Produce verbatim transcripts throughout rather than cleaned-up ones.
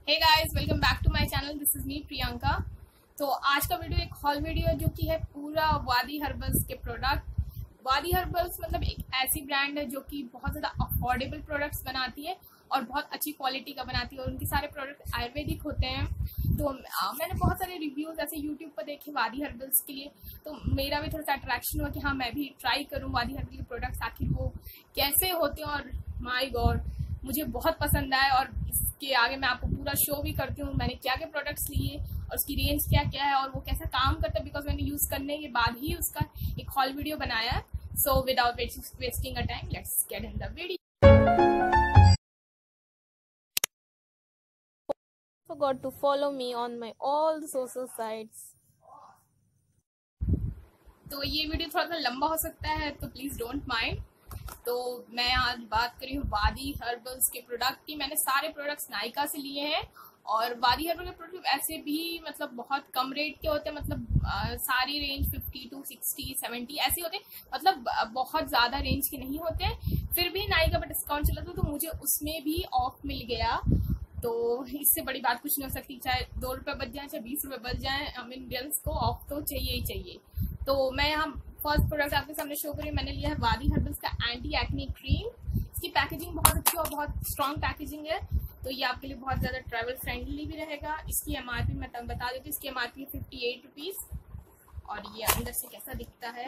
Hey guys, welcome back to my channel. This is me Priyanka. तो आज का video एक हॉल वीडियो है जो कि है पूरा वादी हर्बल्स के प्रोडक्ट। वादी हर्बल्स मतलब एक ऐसी ब्रांड है जो कि बहुत ज़्यादा अफोर्डेबल प्रोडक्ट्स बनाती है और बहुत अच्छी क्वालिटी का बनाती है और उनके सारे प्रोडक्ट आयुर्वेदिक होते हैं। तो आ, मैंने बहुत सारे रिव्यूज ऐसे यूट्यूब पर देखे वादी हर्बल्स के लिए, तो मेरा भी थोड़ा सा अट्रैक्शन हुआ कि हाँ मैं भी ट्राई करूँ वादी हर्बल के प्रोडक्ट्स, आखिर वो कैसे होते हैं। और माय गॉड, मुझे बहुत पसंद आया और इसके आगे मैं आपको पूरा शो भी करती हूँ मैंने क्या क्या प्रोडक्ट्स लिए और उसकी रेंज क्या क्या है और वो कैसा काम करता है, बिकॉज मैंने यूज करने के बाद ही उसका एक हॉल वीडियो बनाया है। So without wasting a time, let's get in the video. Forgot to follow me on my all the social sites. तो ये वीडियो थोड़ा सा लंबा हो सकता है तो प्लीज डोंट माइंड। तो मैं आज बात कर रही हूँ वादी हर्बल्स के प्रोडक्ट की। मैंने सारे प्रोडक्ट्स नायका से लिए हैं और वादी हर्बल के प्रोडक्ट ऐसे भी मतलब बहुत कम रेट के होते हैं, मतलब आ, सारी range fifty two sixty seventy ऐसे होते हैं, मतलब बहुत ज़्यादा रेंज के नहीं होते हैं। फिर भी नायका पर डिस्काउंट चला था तो मुझे उसमें भी ऑफ मिल गया। तो इससे बड़ी बात कुछ नहीं हो सकती, चाहे दो रुपये बच जाए चाहे बीस रुपये बच जाए, हम इंडियंस को ऑफ तो चाहिए ही चाहिए। तो मैं यहाँ फर्स्ट प्रोडक्ट आपके सामने शो करी, मैंने लिया है वादी हर्बल्स का एंटी एक्ने क्रीम। इसकी पैकेजिंग बहुत अच्छी और बहुत स्ट्रॉन्ग पैकेजिंग है, तो ये आपके लिए बहुत ज़्यादा ट्रैवल फ्रेंडली भी रहेगा। इसकी एमआरपी मैं तब बता देती हूँ, इसकी एमआरपी है फिफ्टी एट रुपीज़। और ये अंदर से कैसा दिखता है,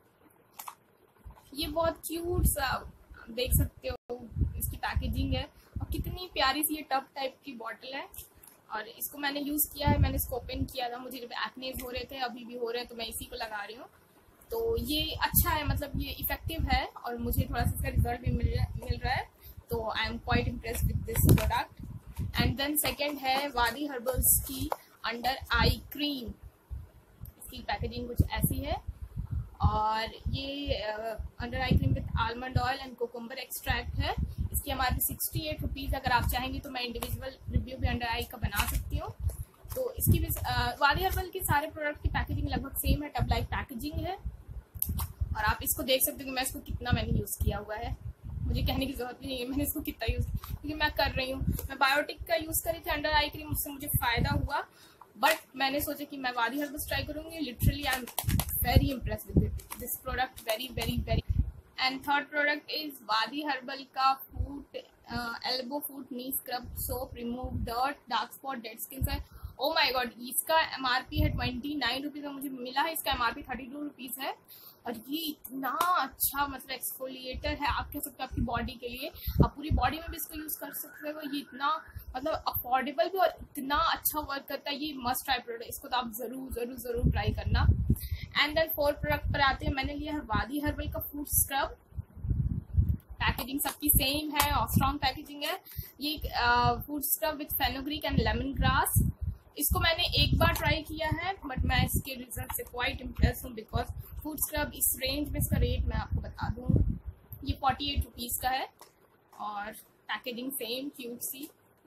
ये बहुत क्यूट सा देख सकते हो इसकी पैकेजिंग है और कितनी प्यारी सी ये टब टाइप की बॉटल है। और इसको मैंने यूज़ किया है, मैंने इसको ओपन किया था, मुझे जब एक्नेज हो रहे थे, अभी भी हो रहे हैं, तो मैं इसी को लगा रही हूँ। तो ये अच्छा है, मतलब ये इफेक्टिव है और मुझे थोड़ा सा इसका रिजल्ट भी मिल मिल रहा है। तो I am quite impress with this product. And then second है वादी हर्बल्स की अंडर आई क्रीम। इसकी पैकेजिंग कुछ ऐसी है और ये under eye cream with almond oil and cucumber extract है। इसकी हमारी सिक्सटी एट रुपीज़। अगर आप चाहेंगे तो मैं इंडिविजुअल रिव्यू भी अंडर आई का बना सकती हूँ। तो इसकी भी वादी हर्बल की सारे प्रोडक्ट की पैकेजिंग लगभग सेम है, टब लाइक पैकेजिंग है। और आप इसको देख सकते हो कि मैं इसको कितना मैंने यूज़ किया हुआ है, मुझे कहने की जरूरत नहीं है मैंने इसको कितना यूज़, क्योंकि मैं कर रही हूँ। मैं बायोटिक का यूज़ करी थी अंडर आई क्रीम, उससे मुझे फ़ायदा हुआ, बट मैंने सोचा कि मैं वादी हर्बल्स ट्राई करूँगी। Literally I am very impress with this product, very very very. And third product is Vaadi herbal का foot elbow foot knee scrub soap, remove dirt dark spot dead skin से। Oh my god, इसका MRP है twenty nine rupees और मुझे मिला है इसका MRP thirty two rupees है। और ये इतना अच्छा मतलब एक्सफोलिएटर है, आप कह सकते हो आपकी बॉडी के लिए, आप पूरी बॉडी में भी इसको यूज़ कर सकते हो। ये इतना मतलब अफोर्डेबल भी और इतना अच्छा वर्क करता है, ये मस्ट ट्राई प्रोडक्ट, इसको तो आप ज़रूर ज़रूर ज़रूर ट्राई करना। एंड देन फोर्थ प्रोडक्ट पर आते हैं, मैंने लिया है वादी हर्बल का फूड स्क्रब। पैकेजिंग सबकी सेम है और स्ट्रॉन्ग पैकेजिंग है। ये food scrub with fenugreek and lemon grass. इसको मैंने एक बार ट्राई किया है बट मैं इसके रिजल्ट से क्वाइट इम्प्रेस हूँ, बिकॉज फूड स्क्रब इस रेंज में इसका रेट मैं आपको बता दूँ, ये फोर्टी एट रुपीज़ का है और पैकेजिंग सेम क्यूट सी।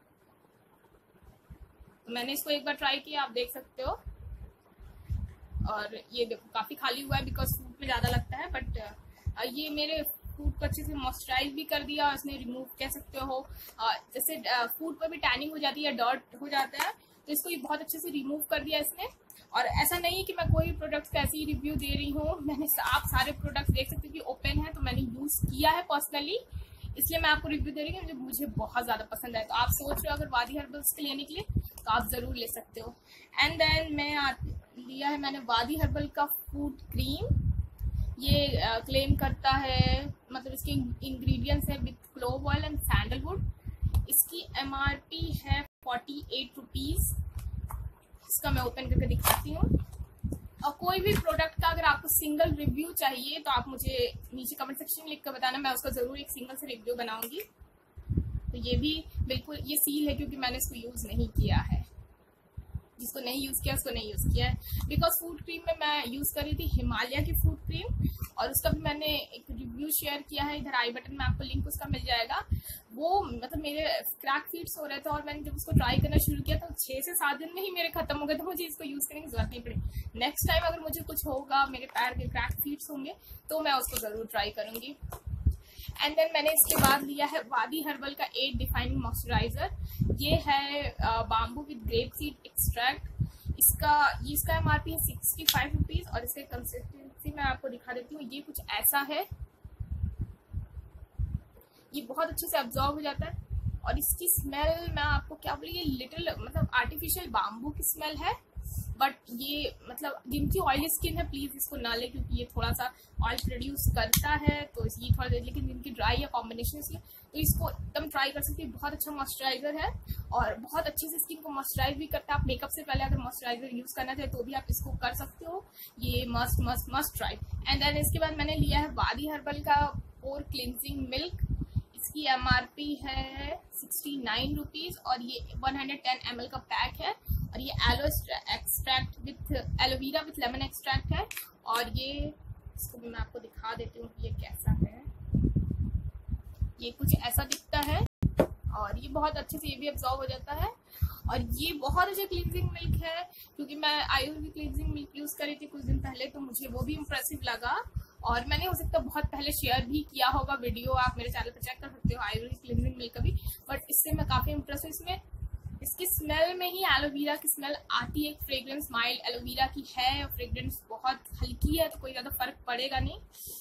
तो मैंने इसको एक बार ट्राई किया, आप देख सकते हो। और ये देखो काफ़ी खाली हुआ है बिकॉज फूड में ज़्यादा लगता है, बट ये मेरे फूड को अच्छे से मॉइस्चराइज भी कर दिया और इसने रिमूव कह सकते हो, जैसे फूड पर भी टैनिंग हो जाती है, डर्ट हो जाता है, तो इसको ये बहुत अच्छे से रिमूव कर दिया इसने। और ऐसा नहीं कि मैं कोई प्रोडक्ट का ऐसे ही रिव्यू दे रही हूँ, मैंने आप सारे प्रोडक्ट्स देख सकते हो कि ओपन है, तो मैंने यूज़ किया है पर्सनली, इसलिए मैं आपको रिव्यू दे रही हूँ। मुझे मुझे बहुत ज़्यादा पसंद है, तो आप सोच रहे हो अगर वादी हर्बल्स के लेने के लिए तो आप ज़रूर ले सकते हो। एंड देन मैं लिया है मैंने वादी हर्बल का फूड क्रीम। ये क्लेम करता है, मतलब इसके इंग्रेडिएंट्स है with clove oil and sandalwood. इसकी एमआरपी है फोर्टी एट रुपीज़। इसका मैं ओपन करके दिखाती हूँ। और कोई भी प्रोडक्ट का अगर आपको सिंगल रिव्यू चाहिए तो आप मुझे नीचे कमेंट सेक्शन में लिख कर बताना, मैं उसका ज़रूर एक सिंगल से रिव्यू बनाऊंगी। तो ये भी बिल्कुल ये सील है क्योंकि मैंने इसको यूज़ नहीं किया है, जिसको नहीं यूज़ किया उसको नहीं यूज़ किया है। बिकॉज फूड क्रीम में मैं यूज़ कर रही थी हिमालय की फूड क्रीम और उसका भी मैंने एक रिव्यू शेयर किया है, इधर आई बटन में आपको लिंक उसका मिल जाएगा। वो मतलब मेरे क्रैक फीट्स हो रहे थे और मैंने जब उसको ट्राई करना शुरू किया तो छः से सात दिन में ही मेरे खत्म हो गए, तो मुझे इसको यूज़ करने की जरूरत नहीं पड़ी। नेक्स्ट टाइम अगर मुझे कुछ होगा, मेरे पैर के क्रैक फीट्स होंगे, तो मैं उसको ज़रूर ट्राई करूँगी। एंड देन मैंने इसके बाद लिया है वादी हर्बल का एट डिफाइनिंग मॉइस्चराइजर। ये है bamboo with grape seed extract. इसका ये इसका एमआरपी है सिक्सटी फाइव रुपीज और इसके कंसिस्टेंसी मैं आपको दिखा देती हूँ। ये कुछ ऐसा है, ये बहुत अच्छे से अब्जॉर्ब हो जाता है और इसकी स्मेल मैं आपको क्या बोली, ये लिटिल मतलब आर्टिफिशियल बाम्बू की स्मेल है, बट ये मतलब जिनकी ऑयली स्किन है प्लीज इसको ना ले, क्योंकि ये थोड़ा सा ऑयल प्रोड्यूस करता है तो ये थोड़ा देर, लेकिन जिनकी ड्राई है कॉम्बिनेशन इसलिए तो इसको एकदम ट्राई कर सकते हैं। बहुत अच्छा मॉइस्चराइजर है और बहुत अच्छे से स्किन को मॉइस्चराइज भी करता है। आप मेकअप से पहले अगर मॉइस्चराइजर यूज करना चाहे तो भी आप इसको कर सकते हो। ये must must must try. And then इसके बाद मैंने लिया है वादी हर्बल का पोर क्लिनजिंग मिल्क। इसकी एमआरपी है सिक्सटी नाइन रुपीज और ये one hundred ten M L का पैक है और ये aloe extract with aloe vera with lemon extract है। और ये इसको भी मैं आपको दिखा देती हूँ कि ये कैसा है। ये कुछ ऐसा दिखता है और ये बहुत अच्छे से ये भी अब्जॉर्ब हो जाता है और ये बहुत अच्छा क्लींजिंग मिल्क है, क्योंकि मैं आयुर्वेदिक क्लींजिंग मिल्क यूज करी थी कुछ दिन पहले तो मुझे वो भी इम्प्रेसिव लगा और मैंने हो सकता है बहुत पहले शेयर भी किया होगा वीडियो, आप मेरे चैनल पर चेक कर सकते हो आयुर्वेदिक क्लींजिंग मिल्क का भी। बट इससे मैं काफी इम्प्रेस हूँ। इसमें इसकी स्मेल में ही एलोवेरा की स्मेल आती है, फ्रेग्रेंस माइल्ड एलोवेरा की है और फ्रेग्रेंस बहुत हल्की है तो कोई ज्यादा फर्क पड़ेगा नहीं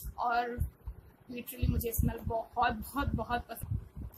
और लिटरली मुझे स्मेल बहुत बहुत बहुत पसंद।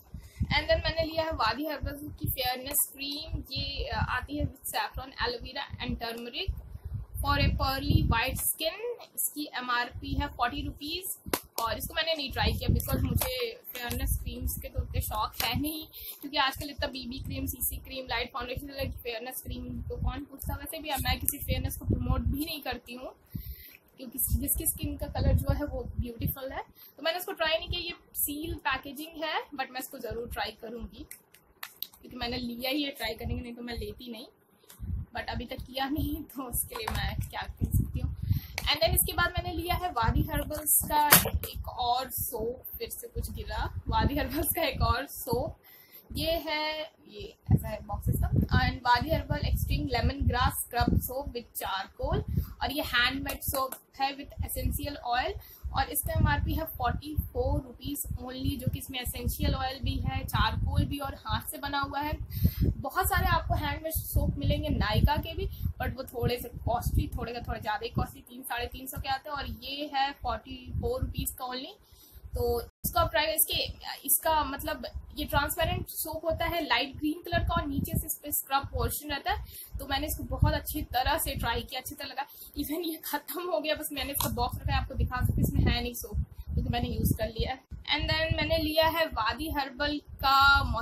एंड देन मैंने लिया है वादी हर्बल की फेयरनेस क्रीम। ये आती है with saffron aloe vera and turmeric for a pearly white skin. इसकी एमआरपी है फोर्टी रुपीज और इसको मैंने नहीं ट्राई किया बिकॉज मुझे फेयरनेस क्रीम्स के तो उतने शौक है नहीं, क्योंकि आजकल इतना BB cream, CC cream, light foundation like fairness cream तो कौन पूछता। वैसे भी मैं किसी फेयरनेस को प्रमोट भी नहीं करती हूँ क्योंकि जिसकी स्किन का कलर जो है वो ब्यूटीफुल है, तो मैंने इसको ट्राई नहीं किया। ये सील पैकेजिंग है बट मैं इसको जरूर ट्राई करूंगी क्योंकि मैंने लिया ही है ट्राई करने के, नहीं तो मैं लेती नहीं, बट अभी तक किया नहीं तो उसके लिए मैं क्या कह सकती हूँ। एंड देन इसके बाद मैंने लिया है वादी हर्बल्स का एक और सोप। फिर से कुछ गिरा। वादी हर्बल्स का एक और सोप, ये है, ये ऐसा है बॉक्सेस का। And Vaadi herbal extreme lemon grass scrub soap with charcoal और ये हैंडमेड सोप है विद एसेंशियल ऑयल और इसका एमआरपी है फोर्टी फोर रुपीज ओनली, जो कि इसमें एसेंशियल ऑयल भी है, चारकोल भी और हाथ से बना हुआ है। बहुत सारे आपको हैंडमेड सोप मिलेंगे नायका के भी, बट वो थोड़े से कॉस्टली, थोड़े का थोड़ा ज्यादा ही कॉस्टली, तीन साढ़े तीन सौ के आते हैं और ये है फोर्टी फोर रुपीज का ओनली। तो इसको आप ट्राई, इसके इसका मतलब ये ट्रांसपेरेंट सोप होता है लाइट ग्रीन कलर का और नीचे से इस पे स्क्रब पोर्शन रहता है, तो मैंने इसको बहुत अच्छी तरह से ट्राई किया, अच्छी तरह लगा। इवन ये खत्म हो गया, बस मैंने इसका बॉक्स रखा है, आपको दिखा सकती, इसमें है नहीं सोप क्योंकि तो मैंने यूज कर लिया है। एंड देन मैंने लिया है वादी हर्बल का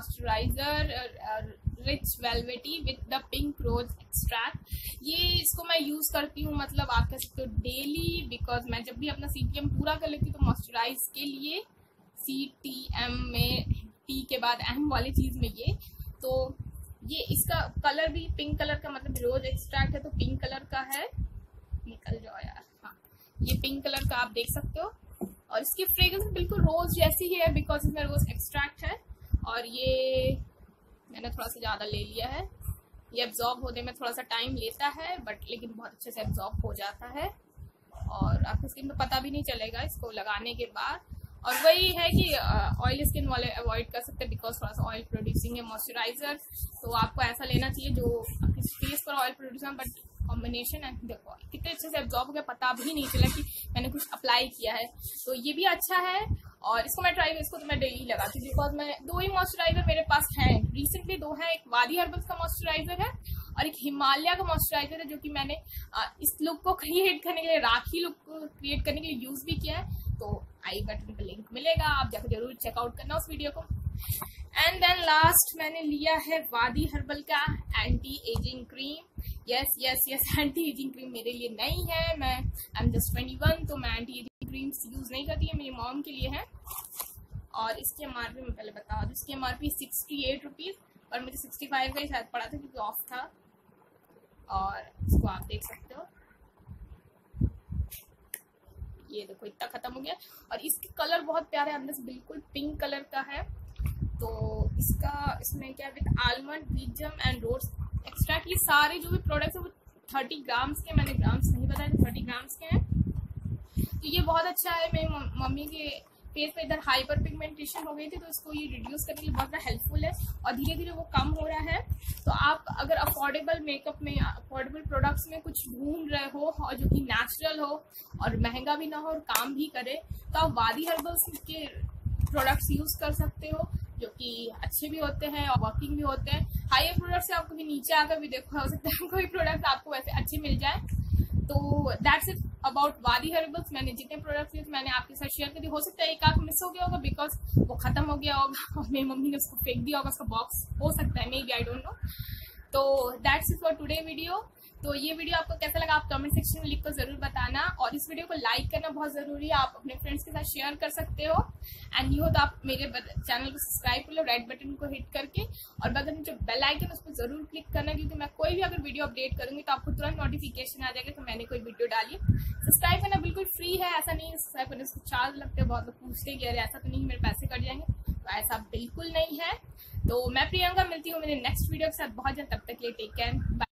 moisturiser rich velvety with the pink rose extract. ये इसको मैं यूज करती हूँ मतलब आप कह सकते हो डेली, बिकॉज मैं जब भी अपना सीटीएम पूरा कर लेती हूँ तो मॉइस्चराइज के लिए सी टी एम में टी के बाद एम वाली चीज में ये, तो ये इसका कलर भी पिंक कलर का, मतलब रोज एक्सट्रैक्ट है तो पिंक कलर का है। निकल जाओ यार, हाँ ये पिंक कलर का आप देख सकते हो और इसकी फ्रेग्रेंस बिल्कुल रोज जैसी ही है बिकॉज इसमें रोज एक्सट्रैक्ट है। और ये मैंने थोड़ा सा ज्यादा ले लिया है, ये एब्जॉर्ब होने में थोड़ा सा टाइम लेता है बट लेकिन बहुत अच्छे से एब्जॉर्ब हो जाता है और आपकी स्किन में पता भी नहीं चलेगा इसको लगाने के बाद। और वही है कि ऑयल स्किन वाले अवॉइड कर सकते हैं बिकॉज थोड़ा सा ऑयल प्रोड्यूसिंग है मॉइस्चराइजर, तो आपको ऐसा लेना चाहिए जो आपके फेस पर ऑयल प्रोड्यूसर बट कॉम्बिनेशन है। देखो कितने अच्छे से एब्जॉर्ब हो गया, पता भी नहीं चला कि मैंने कुछ अप्लाई किया है, तो ये भी अच्छा है और इसको मैं ट्राई इसको तो मैं डेली लगाती हूँ बिकॉज मैं दो ही मॉइस्चराइजर मेरे पास हैं, रिसेंटली दो है, एक वादी हर्बल्स का मॉइस्चराइजर है और एक हिमालय का मॉइस्चराइजर है जो कि मैंने इस लुक को क्रिएट करने के लिए, राखी लुक को क्रिएट करने के लिए यूज भी किया है, तो आई बटन पे लिंक मिलेगा, आप जाकर जरूर चेकआउट करना उस वीडियो को। एंड देन लास्ट मैंने लिया है वादी हर्बल का anti ageing cream. Yes yes yes anti ageing cream मेरे लिए नहीं है, मैं I am just twenty one, तो मैं एंटी एजिंग क्रीम्स यूज नहीं करती है, मेरी मॉम के लिए है। और इसकी एमआरपी मैं पहले बता दूं, इसकी एमआरपी सिक्सटी एट रुपीज और मुझे सिक्सटी फाइव का ही शायद पड़ा था क्योंकि ऑफ था। और इसको आप देख सकते हो, ये देखो इतना खत्म हो गया और इसके कलर बहुत प्यारे, अंदर से बिल्कुल पिंक कलर का है। तो इसका इसमें क्या विद आलमंड बीजम एंड रोज एक्सट्रैक्ट, ये सारे जो भी प्रोडक्ट्स है वो थर्टी ग्राम्स के, मैंने ग्राम्स नहीं बताया, थर्टी ग्राम्स के हैं। तो ये बहुत अच्छा है, मेरी मम्मी के फेस पे इधर हाइपर पिगमेंटेशन हो गई थी, तो इसको ये रिड्यूस करने के लिए बहुत ज़्यादा हेल्पफुल है और धीरे धीरे वो कम हो रहा है। तो आप अगर अफोर्डेबल मेकअप में, अफोर्डेबल प्रोडक्ट्स में कुछ ढूंढ रहे हो और जो कि नेचुरल हो और महंगा भी ना हो और काम भी करे, तो आप वादी हर्बल्स के प्रोडक्ट्स यूज कर सकते हो, जो कि अच्छे भी होते हैं और वर्किंग भी होते हैं। हाई प्रोडक्ट से आप कभी नीचे आकर भी देखो, हो सकता है कोई प्रोडक्ट आपको वैसे अच्छे मिल जाए। तो that's it about Vaadi herbals. मैंने जितने प्रोडक्ट्स यूज मैंने आपके साथ शेयर कर दी। हो सकता है एक आख मिस हो गया होगा बिकॉज वो खत्म हो गया होगा और मेरी मम्मी ने उसको फेंक दिया होगा, उसका बॉक्स हो सकता है, maybe, I don't know. तो that's it for today video. तो ये वीडियो आपको कैसा लगा आप कमेंट सेक्शन में लिख कर जरूर बताना, और इस वीडियो को लाइक करना बहुत जरूरी है। आप अपने फ्रेंड्स के साथ शेयर कर सकते हो, एंड न्यू हो तो आप मेरे चैनल को सब्सक्राइब कर लो रेड बटन को हिट करके, और बगल में जो बेल आइकन उस पर जरूर क्लिक करना, क्योंकि मैं कोई भी अगर वीडियो अपडेट करूंगी तो आपको तुरंत नोटिफिकेशन आ जाएगा कि मैंने कोई वीडियो डाली। सब्सक्राइब करना बिल्कुल फ्री है, ऐसा नहीं है सब्सक्राइब करने से चार्ज लगते हैं, बहुत लोग पूछते कि अरे ऐसा तो नहीं मेरे पैसे कट जाएंगे, तो ऐसा बिल्कुल नहीं है। तो मैं प्रियंका मिलती हूँ मेरे नेक्स्ट वीडियो के साथ बहुत जल्द, तब तक के लिए टेक केयर, बाय।